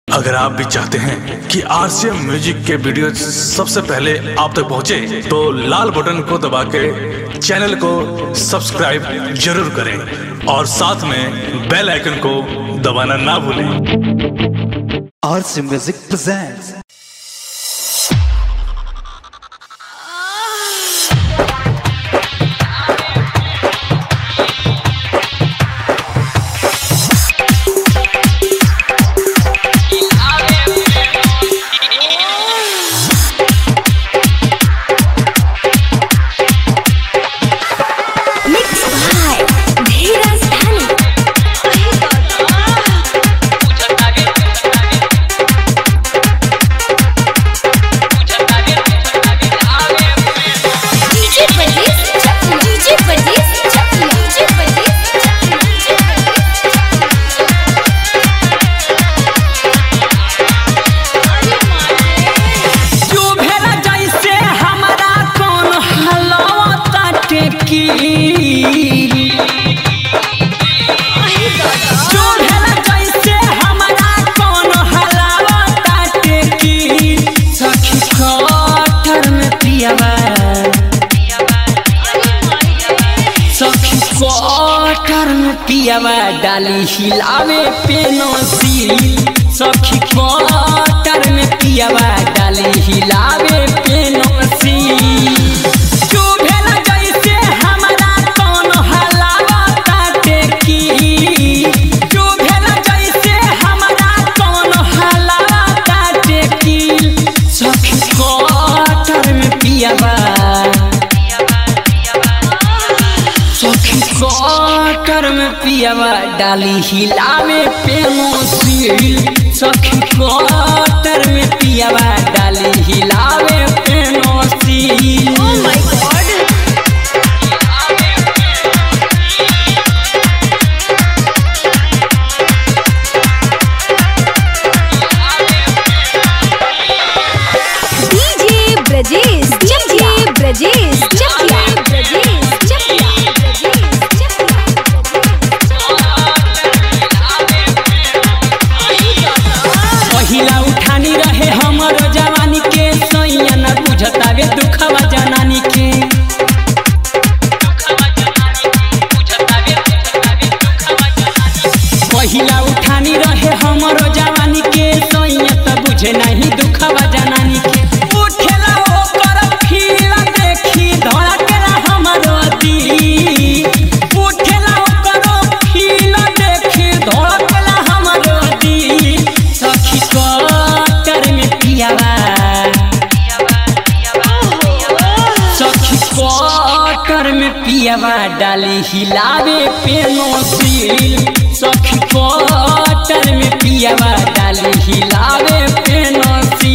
अगर आप भी चाहते हैं कि आरसीएम म्यूजिक के वीडियो सबसे पहले आप तक पहुंचे, तो लाल बटन को दबा के चैनल को सब्सक्राइब जरूर करें और साथ में बेल आइकन को दबाना ना भूलें। आरसीएम म्यूजिक प्रेजेंट्स पियावा डाली हिलावे पेनोसी सखी क्वार्टर में पियावा डाली हिलावे पेनोसी चुभेला जैसे हमारा कौन हलावा ताटे की चुभेला जैसे हमारा कौन हलावा ताटे की सखी क्वार्टर में पियावा क्वार्टर में पियावा डाली हिलावे पेनोसी सखी क्वार्टर में पियावा डाली हिलावे पेनोसी। Oh my God DJ Brajesh DJ Brajesh पहिला उठानी रहे हमारो जवानी के सैया न बुझतावे दुखवा जनानी के पहिला उठानी रहे हमारो जवानी के सैया त बुझे नहीं दुखवा जनानी के उठेला ओकर फील देखी धड़केला हमारो दिल उठेला ओकर फील देखी धड़केला हमारो दिल सखी क्वार्टर में पियावा सखी क्वार्टर में पियावा डाली हिलावे पेनोसी सखी क्वार्टर में पियावा डाली हिलावे पेनोसी।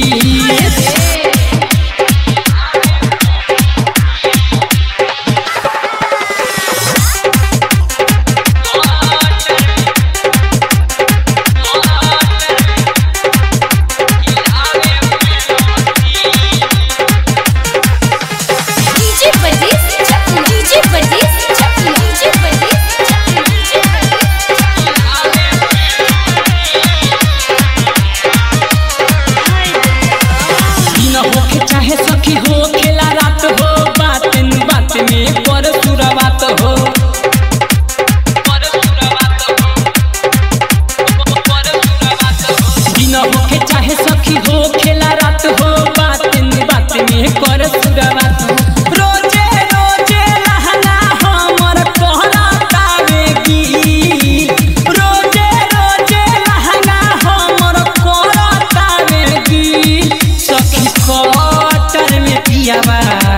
चाहे सखी हो खेला रात हो बात बात में पर सुरवात हो दिन होके चाहे सखी हो खेला रात हो बात बात में कर सुरवात हो रोजे रोजे लहंगा हमर कहला तावेगी रोजे रोजे लहंगा हमर कहला तावेगी सखी क्वार्टर में पियावा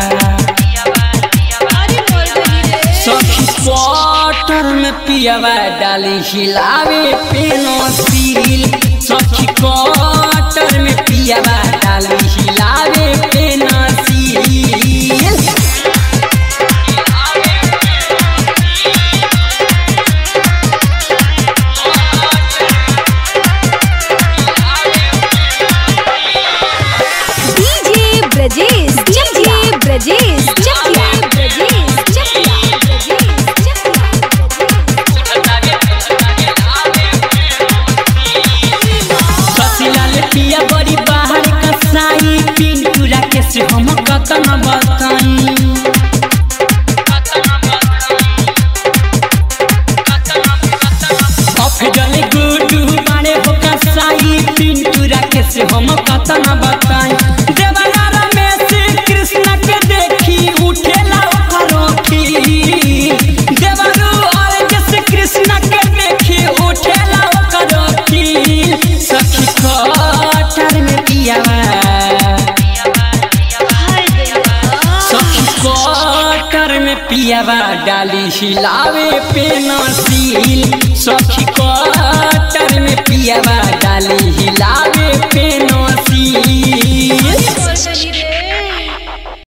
सखी क्वार्टर में पियावा डाली हिलावे पेनोसी सखी क्वार्टर में पियावा डाली हिलावे पेनोसी। डीजे ब्रजेश डीजे ब्रजेश से हम कतना बताई। अफजल गुडू बारे हो कसाई पिंटू राके से हम कतना बताई। देवनारा में से कृष्ण के देखी उठेला ओखरोखी। देवरू और जैसे कृष्ण के देखी उठेला ओखरोखी। सखी कटर में पियावा कटर में पियावा डाली हिलावे पे नसील। सखी कटर में पियावा डाली हिलावे पे नसील।